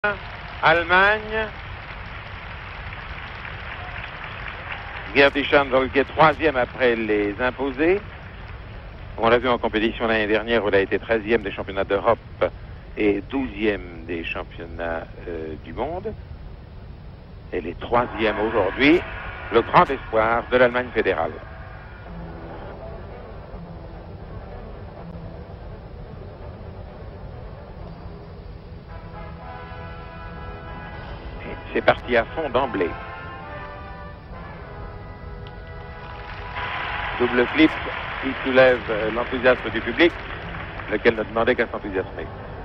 Allemagne. Gerti Schandl, troisième après les imposés. On l'a vu en compétition l'année dernière où elle a été 13e des championnats d'Europe et 12e des championnats du monde. Elle est troisième aujourd'hui, le grand espoir de l'Allemagne fédérale. C'est parti à fond d'emblée. Double flip qui soulève l'enthousiasme du public, lequel ne demandait qu'à s'enthousiasmer.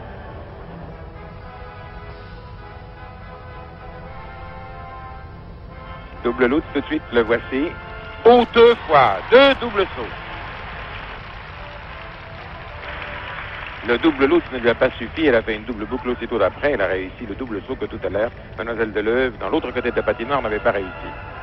Double loot, tout de suite, le voici. Oh, deux fois, deux doubles sauts. Le double loot ne lui a pas suffi, elle a fait une double boucle aussitôt d'après, elle a réussi le double saut que tout à l'heure, Mademoiselle Deleuve, dans l'autre côté de la patinoire, n'avait pas réussi.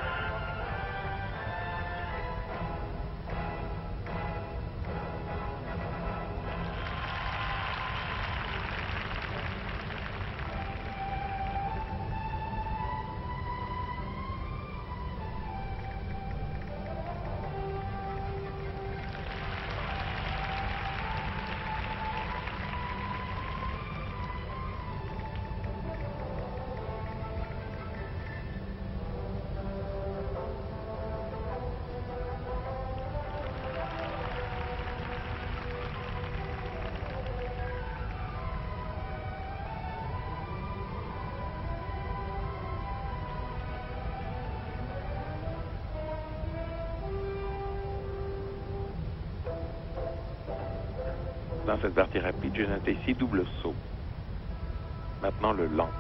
Dans cette partie rapide, j'ai noté 6 doubles sauts. Maintenant le lent.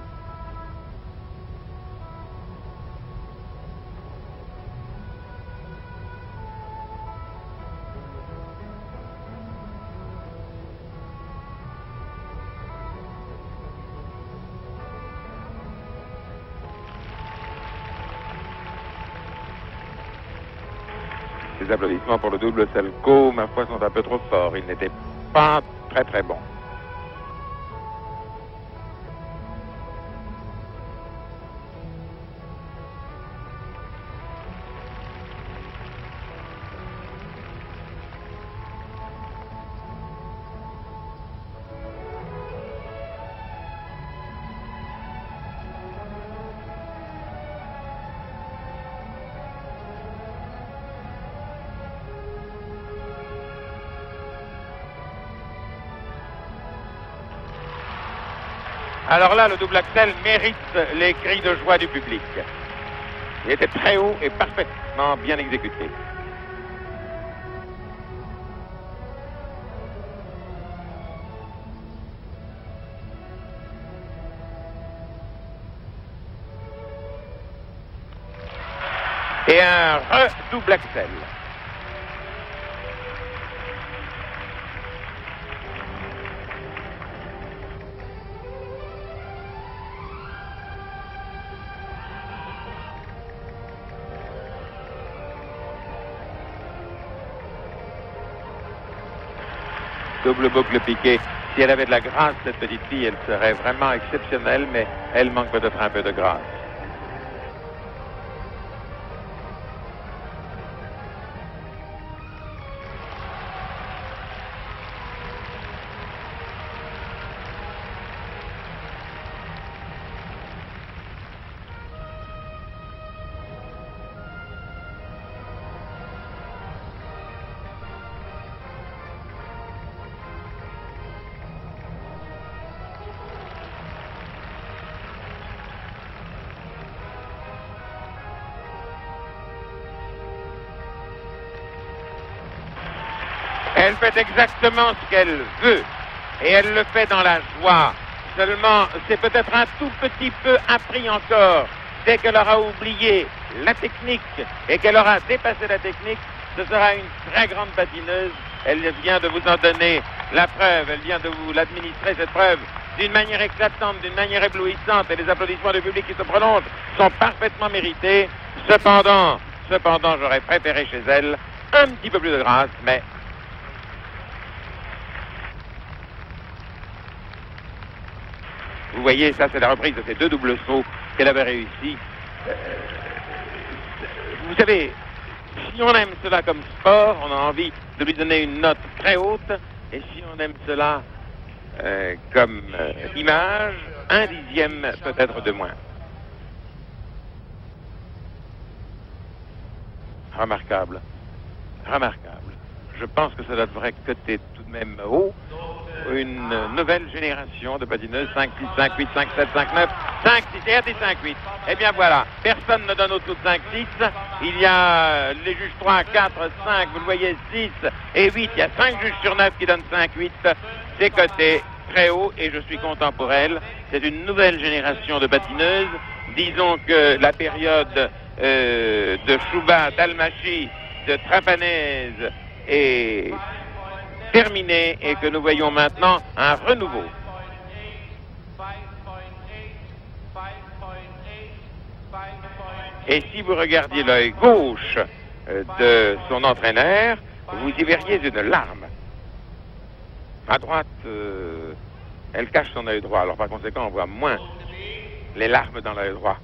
Les applaudissements pour le double Selko, ma foi, sont un peu trop forts. Il n'était pas très très bon. Alors là, le double axel mérite les cris de joie du public. Il était très haut et parfaitement bien exécuté. Et un redouble axel. Double boucle piqué. Si elle avait de la grâce, cette petite fille, elle serait vraiment exceptionnelle, mais elle manque peut-être un peu de grâce. Elle fait exactement ce qu'elle veut et elle le fait dans la joie. Seulement, c'est peut-être un tout petit peu appris encore. Dès qu'elle aura oublié la technique et qu'elle aura dépassé la technique, ce sera une très grande patineuse. Elle vient de vous en donner la preuve, elle vient de vous l'administrer, cette preuve, d'une manière éclatante, d'une manière éblouissante, et les applaudissements du public qui se prolongent sont parfaitement mérités. Cependant, j'aurais préféré chez elle un petit peu plus de grâce, mais Vous voyez, ça c'est la reprise de ces deux doubles sauts qu'elle avait réussi. Vous savez, si on aime cela comme sport, on a envie de lui donner une note très haute. Et si on aime cela comme image, 1/10 peut-être de moins. Remarquable. Remarquable. Je pense que cela devrait coter tout de même haut. Une nouvelle génération de patineuses, 5, 6, 5, 8, 5, 7, 5, 9, 5, 6 et 5, 8. Eh bien voilà, personne ne donne au-dessous de 5, 6. Il y a les juges 3, 4, 5, vous le voyez, 6 et 8. Il y a 5 juges sur 9 qui donnent 5, 8. C'est coté très haut et je suis content pour elle. C'est une nouvelle génération de patineuses. Disons que la période de Chouba, d'Almachi, de Trapanese est terminé et que nous voyons maintenant un renouveau. Et si vous regardiez l'œil gauche de son entraîneur, vous y verriez une larme. À droite, elle cache son œil droit, alors par conséquent on voit moins les larmes dans l'œil droit.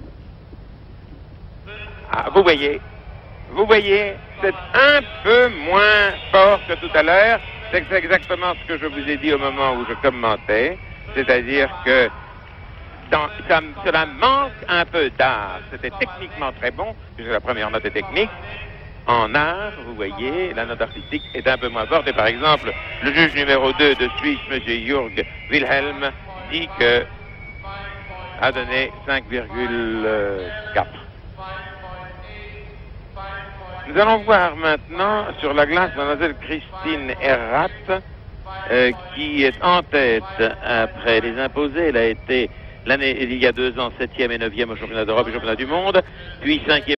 Ah, vous voyez, c'est un peu moins fort que tout à l'heure. C'est exactement ce que je vous ai dit au moment où je commentais. C'est-à-dire que cela manque un peu d'art. C'était techniquement très bon, puisque la première note est technique. En art, vous voyez, la note artistique est un peu moins forte. Et par exemple, le juge numéro 2 de Suisse, M. Jürg Wilhelm, dit que a donné 5,4. Nous allons voir maintenant sur la glace mademoiselle Christine Errath qui est en tête après les imposés. Elle a été il y a 2 ans 7e et 9e au championnat d'Europe et championnat du monde, puis 5e.